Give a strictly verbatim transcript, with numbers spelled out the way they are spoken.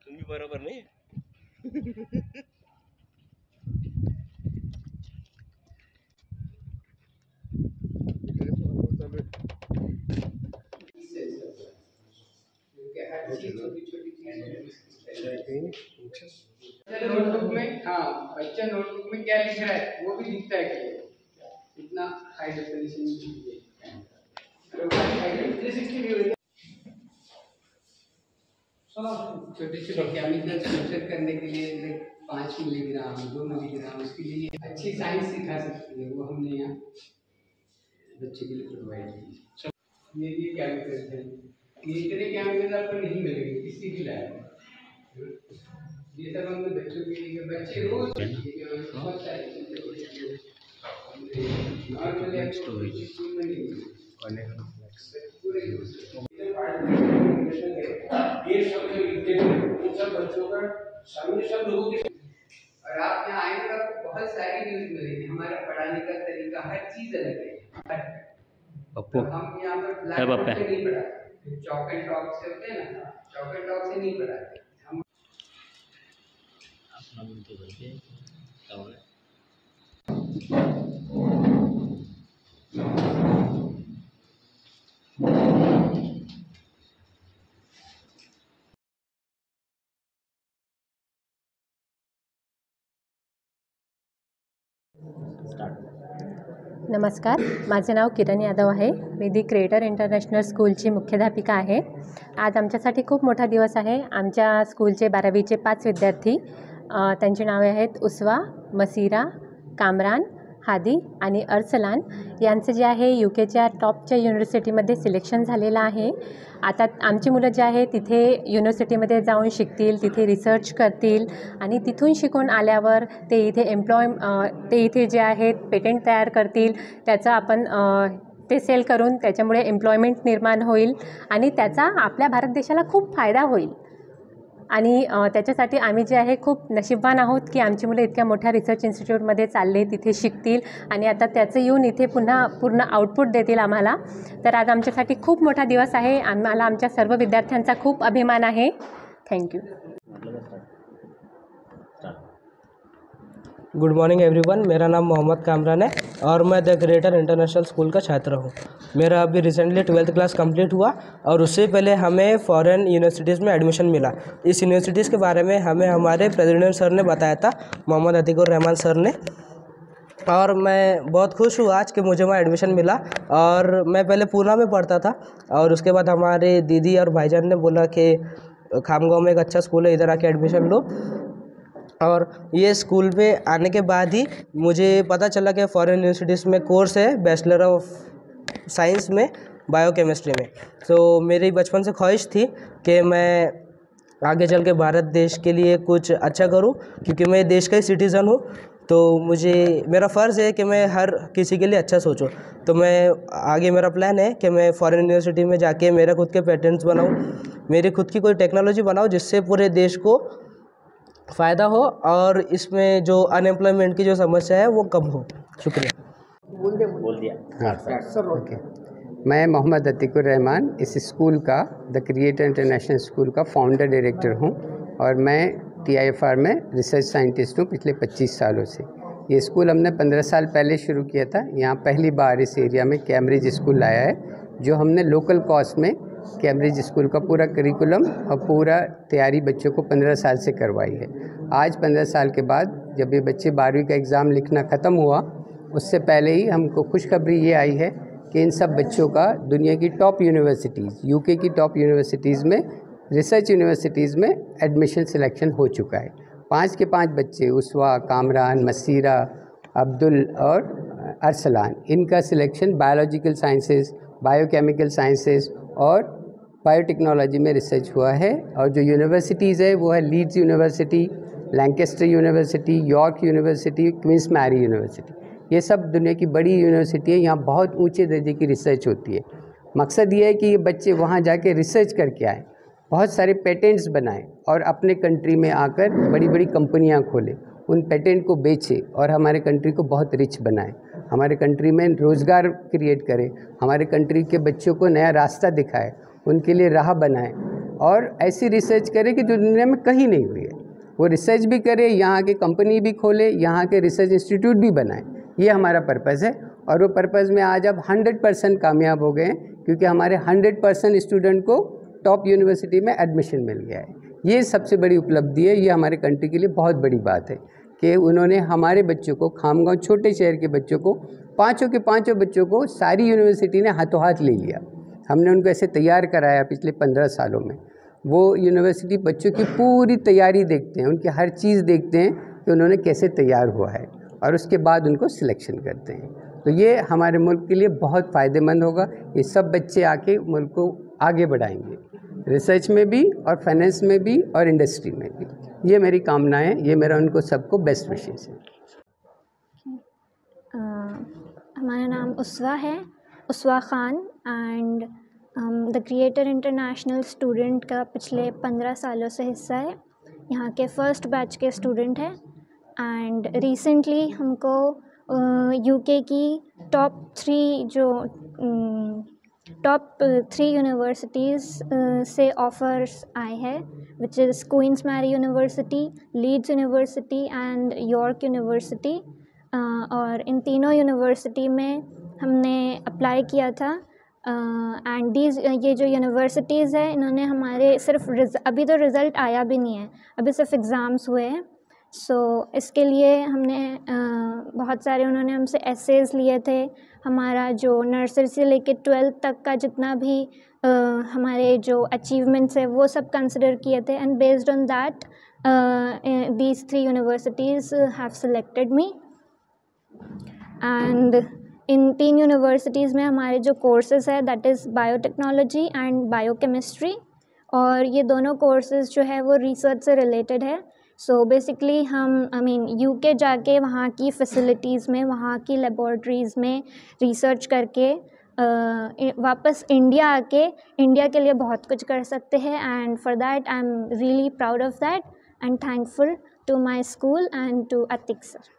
तुम्ही बरोबर नाही. नोटबुक में हाँ बच्चा नोटबुक में क्या लिख रहा है वो भी दिखता है कि इतना हाई डेफिनेशन छोटे छोटे केमिकल्स मेजर करने के लिए पाँच मिलीग्राम दो मिलीग्राम उसके लिए अच्छी साइंस सिखा सकती है, वो हमने यहाँ बच्चे के लिए प्रोवाइड की। ये ये केमिकल्स हैं, ये इतने केमिकल आपको नहीं मिलेंगे किसी भी लैब में। ये सब हमने बच्चों के लिए, बच्चे रोज बहुत सारी चीजें नॉर्मली स्कूल में नहीं पूरे ये सब जो लिखते हैं उन सब बच्चों का सामने सब लोगों के, और आप यहाँ आएंगे आपको बहुत सारी न्यूज मिलेगी। हमारा पढ़ाने का तरीका हर चीज अलग है। तो हम यहाँ पर ब्लैक बोर्ड पे नहीं पढ़ाते, चॉक एंड टॉक से होते हैं ना, चॉक एंड टॉक से नहीं पढ़ाते हम। नमस्कार, माझे नाव किरण यादव आहे. मी दी क्रिएटर इंटरनॅशनल स्कूलची मुख्याध्यापिका आहे. आज आमच्यासाठी खूप मोठा दिवस आहे. आमच्या स्कूलचे बारावीचे पाच विद्यार्थी, त्यांची नावे आहेत उस्वा, मसीरा, कामरान, हादी आणि अर्सलान यांचं जे आहे यू केच्या टॉपच्या युनिव्हर्सिटीमध्ये सिलेक्शन झालेलं आहे. आता आमची मुलं जे आहे तिथे युनिव्हर्सिटीमध्ये जाऊन शिकतील, तिथे रिसर्च करतील आणि तिथून शिकून आल्यावर ते इथे एम्प्लॉय ते इथे जे आहेत पेटंट तयार करतील. त्याचं आपण ते सेल करून त्याच्यामुळे एम्प्लॉयमेंट निर्माण होईल आणि त्याचा आपल्या भारत देशाला खूप फायदा होईल. आणि त्याच्यासाठी आम्ही जे आहे खूप नशीबवान आहोत की आमची मुलं इतक्या मोठ्या रिसर्च इन्स्टिट्यूटमध्ये चालले, तिथे शिकतील आणि आता त्याचं येऊन इथे पुन्हा पूर्ण आउटपुट देतील आम्हाला. तर आज आमच्यासाठी खूप मोठा दिवस आहे. आम्हाला आमच्या सर्व विद्यार्थ्यांचा खूप अभिमान आहे. थँक्यू. गुड मॉर्निंग एवरीवन, मेरा नाम मोहम्मद कामरान है और मैं द क्रिएटर इंटरनेशनल स्कूल का छात्र हूँ. मेरा अभी रिसेंटली ट्वेल्थ क्लास कंप्लीट हुआ और उससे पहले हमें फॉरेन यूनिवर्सिटीज़ में एडमिशन मिला. इस यूनिवर्सिटीज़ के बारे में हमें हमारे प्रेसिडेंट सर ने बताया था, मोहम्मद अतीकुर रहमान सर ने, और मैं बहुत खुश हूँ आज कि मुझे वहाँ एडमिशन मिला. और मैं पहले पूना में पढ़ता था और उसके बाद हमारे दीदी और भाईजान ने बोला कि खामगांव में एक अच्छा स्कूल है, इधर आके एडमिशन लो. और ये स्कूल में आने के बाद ही मुझे पता चला कि फॉरेन यूनिवर्सिटीज़ में कोर्स है बैचलर ऑफ साइंस में बायोकेमिस्ट्री में. तो मेरी बचपन से ख्वाहिश थी कि मैं आगे चल के भारत देश के लिए कुछ अच्छा करूं, क्योंकि मैं देश का ही सिटीज़न हूं. तो मुझे मेरा फ़र्ज़ है कि मैं हर किसी के लिए अच्छा सोचूं. तो मैं आगे मेरा प्लान है कि मैं फॉरेन यूनिवर्सिटी में जाके मेरा खुद के पेटेंट्स बनाऊँ, मेरी खुद की कोई टेक्नोलॉजी बनाऊँ जिससे पूरे देश को फ़ायदा हो और इसमें जो अनएम्प्लॉयमेंट की जो समस्या है वो कम हो. शुक्रिया. बोल दिया. हाँ सर, ओके. मैं मोहम्मद अतीकुर रहमान इस स्कूल का, द क्रिएटर इंटरनेशनल स्कूल का फाउंडर डायरेक्टर हूँ और मैं टी आई एफ आर में रिसर्च साइंटिस्ट हूँ पिछले पच्चीस सालों से. ये स्कूल हमने पंद्रह साल पहले शुरू किया था. यहाँ पहली बार इस एरिया में कैम्ब्रिज स्कूल लाया है, जो हमने लोकल कॉस्ट में कैम्ब्रिज स्कूल का पूरा करिकुलम और पूरा तैयारी बच्चों को पंद्रह साल से करवाई है. आज पंद्रह साल के बाद जब ये बच्चे बारहवीं का एग्ज़ाम लिखना ख़त्म हुआ, उससे पहले ही हमको खुशखबरी ये आई है कि इन सब बच्चों का दुनिया की टॉप यूनिवर्सिटीज़, यूके की टॉप यूनिवर्सिटीज़ में, रिसर्च यूनिवर्सिटीज़ में एडमिशन सिलेक्शन हो चुका है. पाँच के पाँच बच्चे, उस्वा, कामरान, मसीरा, अब्दुल और अरसलान, इनका selection biological sciences, biochemical sciences और बायोटेक्नोलॉजी में रिसर्च हुआ है. और जो यूनिवर्सिटीज़ है वो है Leeds university, Lancaster university, York university, Queens Mary university. ये सब दुनिया की बड़ी यूनिवर्सिटी है. यहाँ बहुत ऊंचे दर्जे की रिसर्च होती है. मकसद ये है कि ये बच्चे वहाँ जाके रिसर्च करके आएँ, बहुत सारे पेटेंट्स बनाएं और अपने कंट्री में आकर बड़ी बड़ी कंपनियाँ खोलें, उन पेटेंट को बेचें और हमारे कंट्री को बहुत रिच बनाएं, हमारे कंट्री में रोज़गार क्रिएट करें, हमारे कंट्री के बच्चों को नया रास्ता दिखाएं, उनके लिए राह बनाएं. और ऐसी रिसर्च करे कि जो दुनिया में कहीं नहीं हुई है। वो रिसर्च भी करे, यहाँ के कंपनी भी खोले, यहाँ के रिसर्च इंस्टीट्यूट भी बनाए। ये हमारा पर्पज़ है और वो पर्पज़ में आज अब हंड्रेड परसेंट कामयाब हो गए हैं, क्योंकि हमारे हंड्रेड परसेंट स्टूडेंट को टॉप यूनिवर्सिटी में एडमिशन मिल गया है। ये सबसे बड़ी उपलब्धि है, ये हमारे कंट्री के लिए बहुत बड़ी बात है कि उन्होंने हमारे बच्चों को, खामगांव छोटे शहर के बच्चों को, पाँचों के पाँचों बच्चों को सारी यूनिवर्सिटी ने हाथों हाथ ले लिया। हमने उनको ऐसे तैयार कराया पिछले पंद्रह सालों में। वो यूनिवर्सिटी बच्चों की पूरी तैयारी देखते हैं, उनकी हर चीज़ देखते हैं कि उन्होंने कैसे तैयार हुआ है, और उसके बाद उनको सिलेक्शन करते हैं। तो ये हमारे मुल्क के लिए बहुत फ़ायदेमंद होगा। ये सब बच्चे आके मुल्क को आगे बढ़ाएंगे, रिसर्च में भी और फाइनेंस में भी और इंडस्ट्री में भी। ये मेरी कामना है, ये मेरा उनको सबको बेस्ट विशेष है। हमारा नाम उसवा है, Uswa Khan, and the Creator International student का पिछले पंद्रह सालों से हिस्सा है। यहाँ के फ़र्स्ट बैच के स्टूडेंट हैं एंड रिसेंटली हमको यूके की टॉप थ्री जो टॉप थ्री यूनिवर्सिटीज़ से ऑफ़र्स आए हैं, which is Queens Mary university, Leeds university and York university. और इन तीनों यूनिवर्सिटी में हमने अप्लाई किया था एंड दीज ये जो यूनिवर्सिटीज़ है, इन्होंने हमारे सिर्फ अभी तो रिज़ल्ट आया भी नहीं है, अभी सिर्फ एग्ज़ाम्स हुए हैं। सो so, इसके लिए हमने uh, बहुत सारे उन्होंने हमसे एसेज लिए थे। हमारा जो नर्सरी से लेके ट्वेल्थ तक का जितना भी uh, हमारे जो अचीवमेंट्स है वो सब कंसिडर किए थे, and based on that these three universities have selected me. And इन तीन यूनिवर्सिटीज़ में हमारे जो कोर्सेज़ है that is biotechnology and biochemistry, और ये दोनों कोर्सेज़ जो है वो रिसर्च से रिलेटेड है। सो बेसिकली हम आई मीन यूके जाके वहाँ की फैसिलिटीज़ में, वहाँ की लेबॉर्ट्रीज़ में रिसर्च करके uh, वापस इंडिया आके इंडिया के लिए बहुत कुछ कर सकते हैं। And for that I am really proud of that and thankful to my school and to Atiq sir.